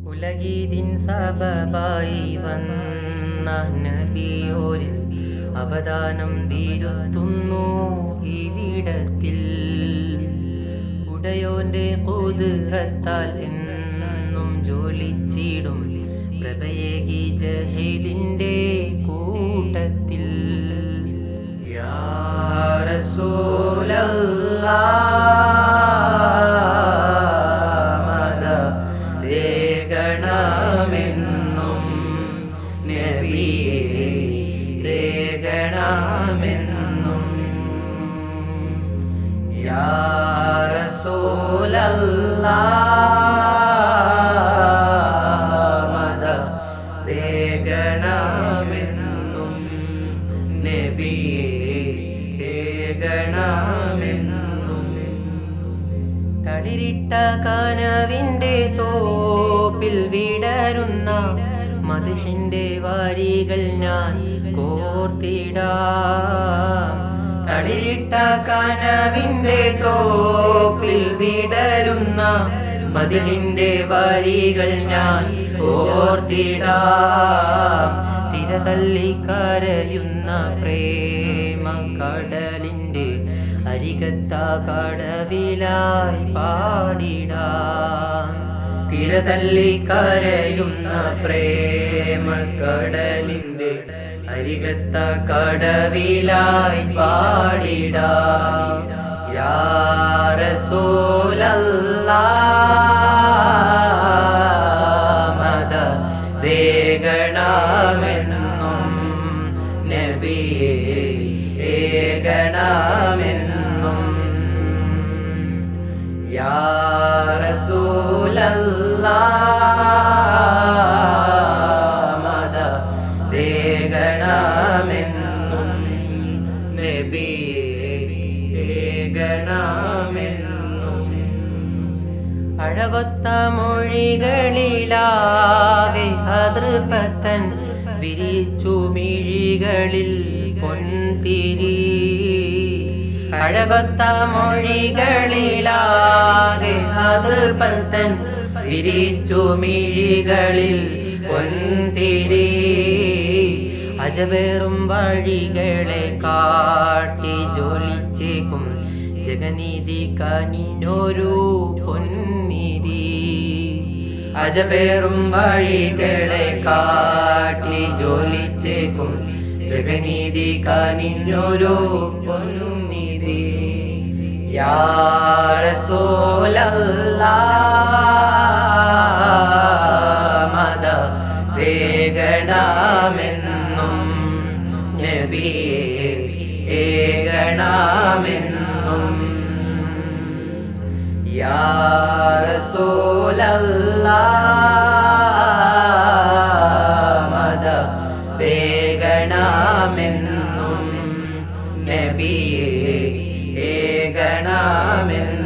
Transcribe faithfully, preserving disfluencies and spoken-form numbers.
ഉലഗീതിൻ സബബായി വന്ന നബിയോരിൽ അവദാനം വീരുത്തുന്നു ഇവിടത്തിൽ. ഉടയോന്റെ ഖുദ്റത്താൽ എന്നും ജോലിച്ചിടും പ്രഭയേകി ജഹീലിന്റെ കൂട്ടത്തിൽ. യാ റസൂലല്ലാഹ് േകണമെന്നും നബിയേ േകണമെന്നും. യാ റസൂലല്ലാഹ് േകണമെന്നും നബിയേ േകണമെന്നും. തളിരിട്ട കനവിന്റെ തോപ്പിൽ വിടരുന്ന മദ്ഹിന്റെ വാരികൾ ഞാൻ കോർത്തിടാം. തളിരിട്ട കനവിന്റെ തോപ്പിൽ വിടരുന്ന മദ്ഹിന്റെ വാരികൾ ഞാൻ കോർത്തിടാം. തിരതല്ലി കരയുന്ന പ്രേമ കടലിന്റെ അരികത്ത കടവിലായി പാടിടാം. തിരതല്ലി കരയുന്ന പ്രേമ കടലിന്റെ അരികത്ത കടവിലായി പാടിടാം. യാ റസൂലല്ലാഹ് മദദേകണമെന്നും നബിയേ ഏകണമെന്നും. യാ റസൂലല്ലാഹ് മദദേകണമെന്നും നബിയേ ഏകണമെന്നും. അഴകൊത്ത മൊഴികളിലാകെ അതൃപത്തൻ വിരിച്ചു മിഴികളിൽ പൊൻതിരി. അഴകൊത്ത മൊഴികളിലാകെ അതൃപത്തൻ വിരിച്ചു മിഴികളിൽ പൊൻതിരി. അജബേറും വഴികളെ കാട്ടി ജോലിച്ചേക്കും ജഗനീതി കനിനൊരു പൊന്നിധി. അജബേറും വഴികളെ കാട്ടി ജോലിച്ചേക്കും ജഗനീതി കനിനൊരു പൊന്നിധി. യാ റസൂലല്ലാഹ് മദദേകണമെന്നും നബിയേ ഏകണമെന്നും. യാ റസൂലല്ലാഹ് മദദേകണമെന്നും നബിയേ ഏകണമെന്നും.